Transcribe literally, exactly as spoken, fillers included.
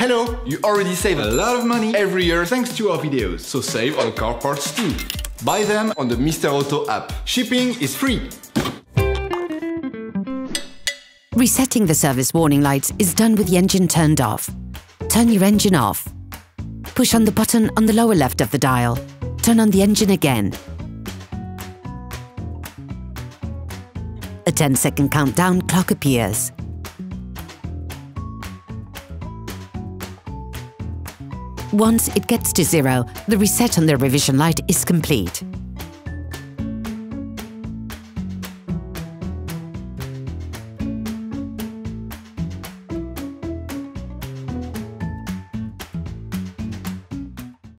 Hello! You already save a lot of money every year thanks to our videos, so save on car parts too. Buy them on the Mister Auto app. Shipping is free. Resetting the service warning lights is done with the engine turned off. Turn your engine off. Push on the button on the lower left of the dial. Turn on the engine again. A ten second countdown clock appears. Once it gets to zero, the reset on the revision light is complete.